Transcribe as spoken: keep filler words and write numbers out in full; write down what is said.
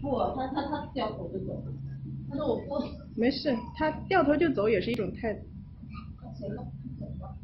不，他他他掉头就走了。他说我不。 没事，他掉头就走也是一种态度。 行了，走吧。